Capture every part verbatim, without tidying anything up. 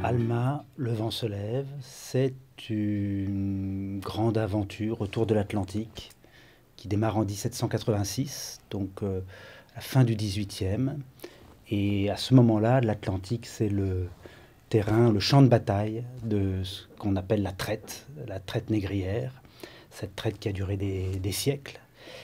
Alma, le vent se lève, c'est une grande aventure autour de l'Atlantique qui démarre en mille sept cent quatre-vingt-six, donc euh, la fin du dix-huitième. Et à ce moment-là, l'Atlantique, c'est le terrain, le champ de bataille de ce qu'on appelle la traite, la traite négrière, cette traite qui a duré des, des siècles.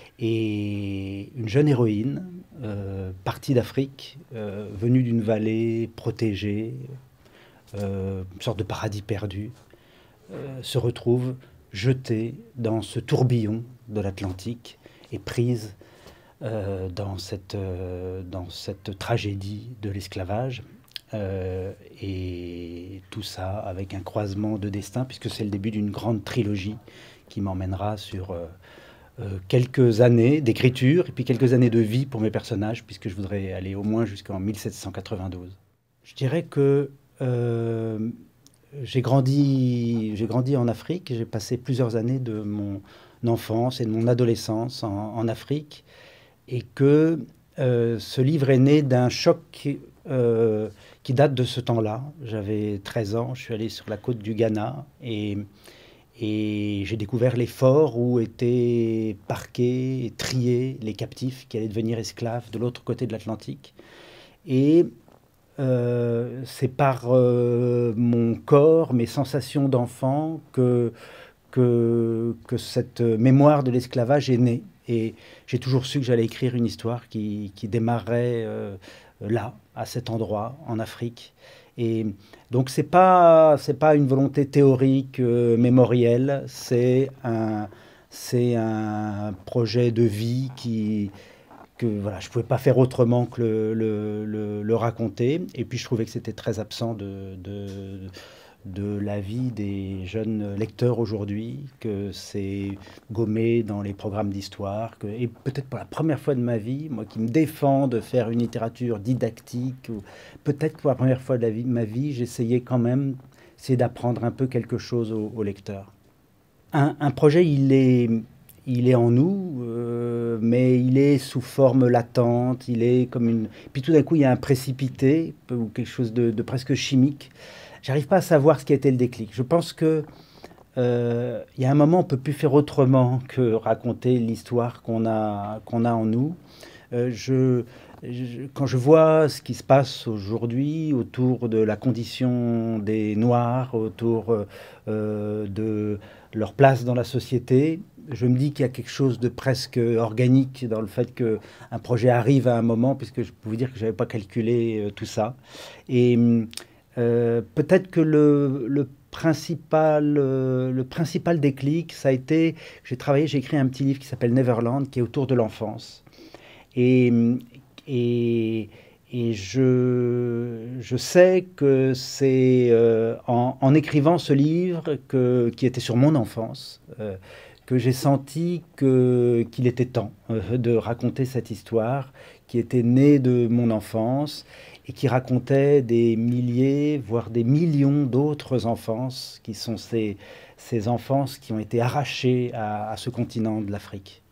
Et une jeune héroïne, euh, partie d'Afrique, euh, venue d'une vallée protégée, euh, une sorte de paradis perdu, euh, se retrouve jetée dans ce tourbillon de l'Atlantique et prise euh, dans, cette, euh, dans cette tragédie de l'esclavage. Euh, et tout ça avec un croisement de destin, puisque c'est le début d'une grande trilogie qui m'emmènera sur euh, euh, quelques années d'écriture et puis quelques années de vie pour mes personnages, puisque je voudrais aller au moins jusqu'en mille sept cent quatre-vingt-douze. Je dirais que euh, j'ai grandi, j'ai grandi en Afrique, j'ai passé plusieurs années de mon enfance et de mon adolescence en, en Afrique, et que euh, ce livre est né d'un choc euh, qui date de ce temps-là. J'avais treize ans, je suis allé sur la côte du Ghana et, et j'ai découvert les forts où étaient parqués et triés les captifs qui allaient devenir esclaves de l'autre côté de l'Atlantique. Et euh, c'est par euh, mon corps, mes sensations d'enfant que, que, que cette mémoire de l'esclavage est née. Et j'ai toujours su que j'allais écrire une histoire qui, qui démarrait euh, là, à cet endroit, en Afrique. Et donc c'est pas, c'est pas une volonté théorique, euh, mémorielle, c'est un, c'est un projet de vie qui, que voilà, je ne pouvais pas faire autrement que le, le, le, le raconter. Et puis je trouvais que c'était très absent de, de, de la vie des jeunes lecteurs aujourd'hui, que c'est gommé dans les programmes d'histoire. Que, et peut-être pour la première fois de ma vie, moi qui me défends de faire une littérature didactique, ou peut-être pour la première fois de la vie, ma vie, j'essayais quand même essayer d'apprendre un peu quelque chose aux, aux lecteurs. Un, un projet, il est... Il est en nous, euh, mais il est sous forme latente, il est comme une... Puis tout d'un coup, il y a un précipité, ou quelque chose de, de presque chimique. J'arrive pas à savoir ce qui a été le déclic. Je pense que euh, il y a un moment, on peut plus faire autrement que raconter l'histoire qu'on a, qu'on a en nous. Euh, je, je, quand je vois ce qui se passe aujourd'hui autour de la condition des Noirs, autour euh, de leur place dans la société, je me dis qu'il y a quelque chose de presque organique dans le fait qu'un projet arrive à un moment, puisque je peux vous dire que je n'avais pas calculé euh, tout ça. Et euh, peut-être que le, le, principal, euh, le principal déclic, ça a été, j'ai travaillé, j'ai écrit un petit livre qui s'appelle Neverland, qui est autour de l'enfance. Et, et, et je, je sais que c'est euh, en, en écrivant ce livre que, qui était sur mon enfance, euh, que j'ai senti que, qu'il était temps euh, de raconter cette histoire qui était née de mon enfance et qui racontait des milliers, voire des millions d'autres enfances, qui sont ces, ces enfances qui ont été arrachées à, à ce continent de l'Afrique.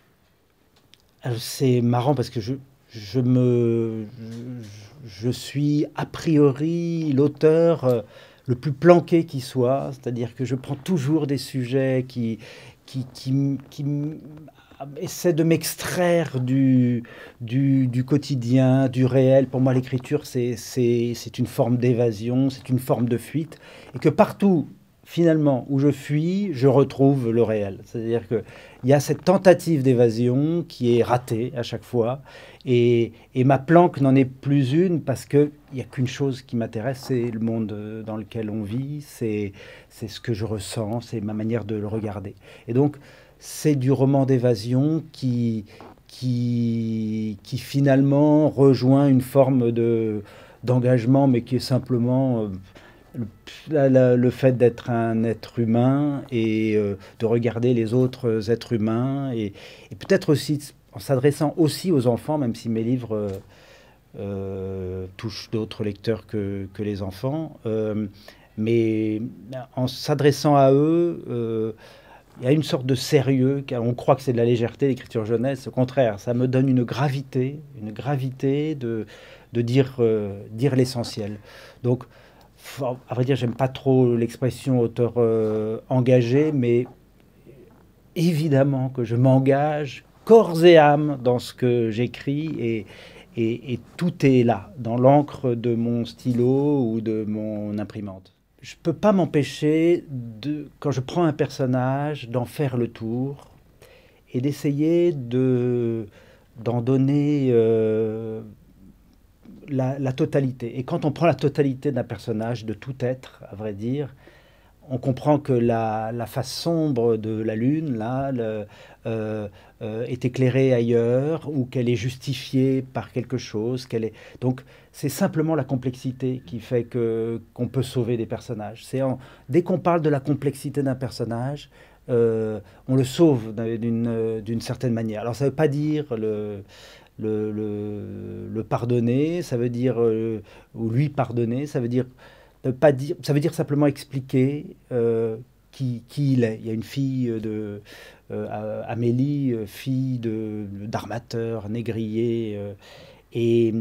C'est marrant parce que je, je, me, je, je suis a priori l'auteur euh, le plus planqué qui soit, c'est-à-dire que je prends toujours des sujets qui, qui, qui, qui essaient de m'extraire du, du, du quotidien, du réel. Pour moi, l'écriture, c'est, c'est, c'est une forme d'évasion, c'est une forme de fuite, et que partout, finalement, où je fuis, je retrouve le réel. C'est-à-dire qu'il y a cette tentative d'évasion qui est ratée à chaque fois. Et, et ma planque n'en est plus une parce qu'il n'y a qu'une chose qui m'intéresse, c'est le monde dans lequel on vit, c'est, c'est ce que je ressens, c'est ma manière de le regarder. Et donc, c'est du roman d'évasion qui, qui, qui finalement rejoint une forme de, d'engagement, mais qui est simplement... Euh, Le, la, le fait d'être un être humain et euh, de regarder les autres êtres humains et, et peut-être aussi en s'adressant aussi aux enfants, même si mes livres euh, euh, touchent d'autres lecteurs que, que les enfants, euh, mais en s'adressant à eux, euh, il y a une sorte de sérieux, car on croit que c'est de la légèreté, l'écriture jeunesse. Au contraire, ça me donne une gravité, une gravité de, de dire, euh, dire l'essentiel. Donc, Faut- à vrai dire, j'aime pas trop l'expression auteur euh, engagé, mais évidemment que je m'engage corps et âme dans ce que j'écris et, et- et tout est là, dans l'encre de mon stylo ou de mon imprimante. Je peux pas m'empêcher de, quand je prends un personnage, d'en faire le tour et d'essayer de, d'en donner euh, la, la totalité. Et quand on prend la totalité d'un personnage, de tout être, à vrai dire, on comprend que la, la face sombre de la Lune, là, le, euh, euh, est éclairée ailleurs, ou qu'elle est justifiée par quelque chose. Qu'elle est... Donc, c'est simplement la complexité qui fait que, qu'on peut sauver des personnages. C'est en... Dès qu'on parle de la complexité d'un personnage, euh, on le sauve d'une, d'une certaine manière. Alors, ça ne veut pas dire le, le, le, le pardonner, ça veut dire, euh, ou lui pardonner, ça veut dire euh, pas dire, ça veut dire simplement expliquer euh, qui, qui il est. Il y a une fille de euh, Amélie, euh, fille de d'armateur, négrier, euh, et,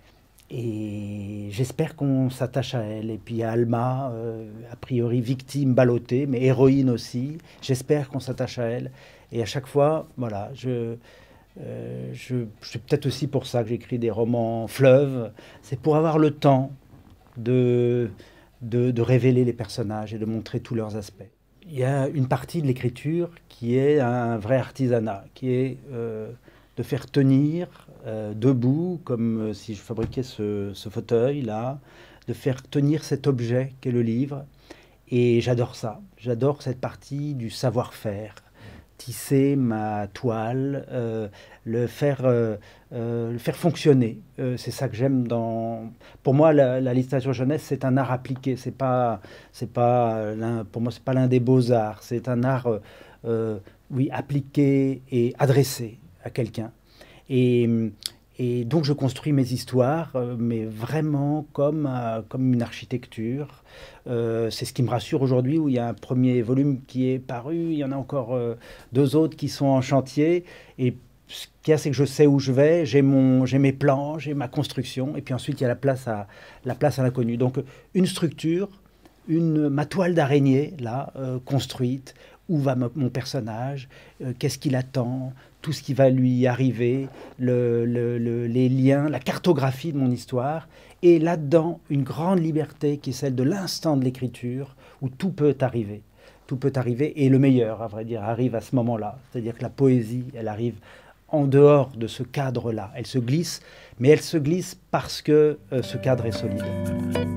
et j'espère qu'on s'attache à elle. Et puis il y a Alma, euh, a priori victime, ballottée, mais héroïne aussi. J'espère qu'on s'attache à elle. Et à chaque fois, voilà, je, euh, je, c'est peut-être aussi pour ça que j'écris des romans fleuves. C'est pour avoir le temps de, de, de révéler les personnages et de montrer tous leurs aspects. Il y a une partie de l'écriture qui est un vrai artisanat, qui est euh, de faire tenir euh, debout, comme euh, si je fabriquais ce, ce fauteuil-là, de faire tenir cet objet qu'est le livre. Et j'adore ça. J'adore cette partie du savoir-faire. Tisser ma toile, euh, le faire, euh, euh, le faire fonctionner. Euh, c'est ça que j'aime dans. Pour moi, la, la littérature jeunesse, c'est un art appliqué. C'est pas, c'est pas l'un- pour moi, c'est pas l'un des beaux arts. C'est un art, euh, euh, oui, appliqué et adressé à quelqu'un. Et, et donc, je construis mes histoires, euh, mais vraiment comme, euh, comme une architecture. Euh, c'est ce qui me rassure aujourd'hui, où il y a un premier volume qui est paru, il y en a encore euh, deux autres qui sont en chantier. Et ce qu'il y a, c'est que je sais où je vais, j'ai mon, j'ai mes plans, j'ai ma construction, et puis ensuite, il y a la place à, la place à l'inconnu. Donc, une structure, une, ma toile d'araignée, là, euh, construite, où va mon personnage, euh, qu'est-ce qu'il attend, tout ce qui va lui arriver, le, le, le, les liens, la cartographie de mon histoire, et là-dedans, une grande liberté qui est celle de l'instant de l'écriture, où tout peut arriver. Tout peut arriver, et le meilleur, à vrai dire, arrive à ce moment-là. C'est-à-dire que la poésie, elle arrive en dehors de ce cadre-là. Elle se glisse, mais elle se glisse parce que euh, ce cadre est solide.